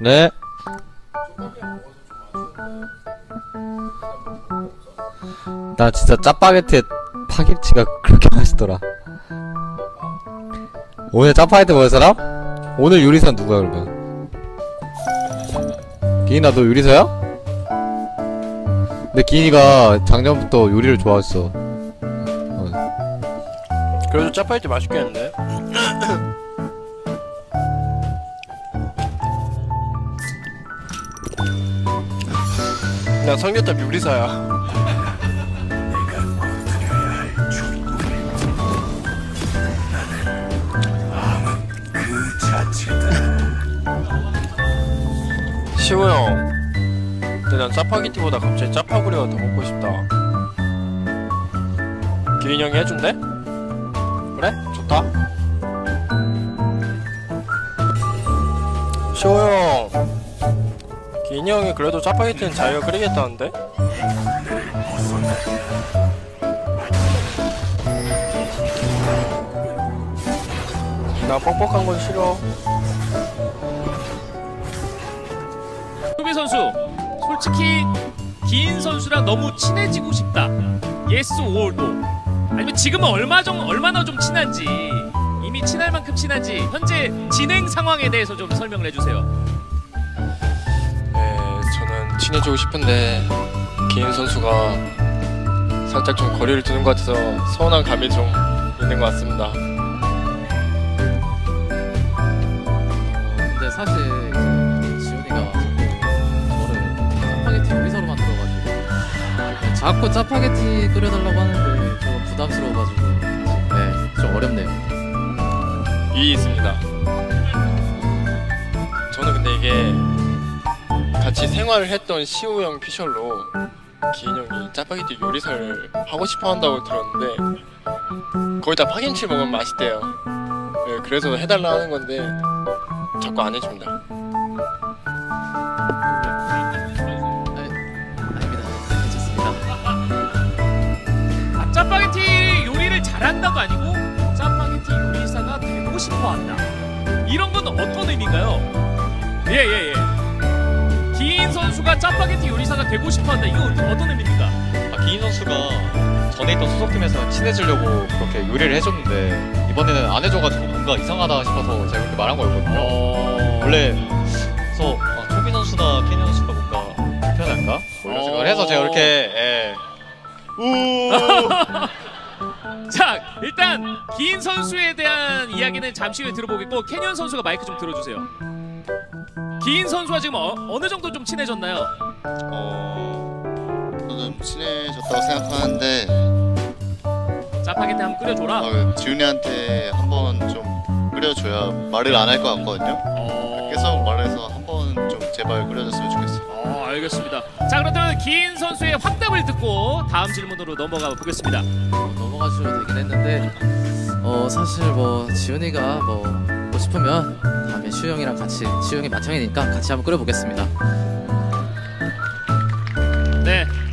네. 나 진짜 짜파게티에 파김치가 그렇게 맛있더라. 오늘 짜파게티 먹을 사람? 오늘 요리사는 누구야 그러면? 기인아 너 요리사야? 근데 기인이가 작년부터 요리를 좋아했어. 그래도 짜파게티 맛있겠는데? 나 성격답 요리사야. 시호 형, 근데 난 짜파게티보다 갑자기 짜파구리가 더 먹고 싶다. 기인 형이 해준대? 그래? 좋다. 시호 형, 기인 형이 그래도 짜파게티는 자기가 끓이겠다는데? 나 뻑뻑한 건 싫어. 소비 선수, 솔직히 기인 선수랑 너무 친해지고 싶다. Yes or no? 아니면 지금은 얼마나 좀 친한지, 이미 친할 만큼 친한지 현재 진행 상황에 대해서 좀 설명을 해주세요. 네, 저는 친해지고 싶은데 기인 선수가 살짝 좀 거리를 두는 것 같아서 서운한 감이 좀 있는 것 같습니다. 근데 사실 지훈이가 저를 짜파게티 요리사로 만들어가지고 자꾸 짜파게티 끓여달라고 하는데 좀 부담스러워가지고 네, 좀 어렵네요. 이해 있습니다. 저는 근데 이게 같이 생활을 했던 시호 형 피셜로 기인 형이 짜파게티 요리사를 하고 싶어 한다고 들었는데 거기다 파김치 먹으면 맛있대요. 네, 그래서 해달라 하는 건데 자꾸 안 해줍니다. 아닙니다. 괜찮습니다. 아, 짜파게티 요리를 잘한다가 아니고 짜파게티 요리사가 되고 싶어한다. 이런 건 어떤 의미인가요? 예예예. 기인 선수가 짜파게티 요리사가 되고 싶어한다. 이거 어떤 의미입니까? 기인 선수가 전에 있던 소속팀에서 친해지려고 그렇게 요리를 해줬는데 이번에는 안 해줘가지고 뭔가 이상하다 싶어서 제가 그렇게 말한 거였거든요. 원래 그래서 토비 선수나 케니 선수가 뭔가 불편할까? 뭐 이런 생각을 해서 제가 이렇게 자, 일단 기인 선수에 대한 이야기는 잠시 후에 들어보겠고 캐니언 선수가 마이크 좀 들어주세요. 기인 선수와 지금 어느 정도 좀 친해졌나요? 저는 친해졌다고 생각하는데 짜파게티 한번 끓여줘라. 지훈이한테 한번 좀 끓여줘야 말을 안 할 것 같거든요. 계속 말해서 한번 좀 제발 끓여줬으면 좋겠어요. 알겠습니다. 자, 그렇다면 기인 선수의 확답을 듣고 다음 질문으로 넘어가 보겠습니다. 넘어가셔도 되긴 했는데 사실 뭐 지훈이가 먹고 싶으면 다음에 시우 형이랑 같이 시우 형이 만창이니까 같이 한번 끓여보겠습니다. 네.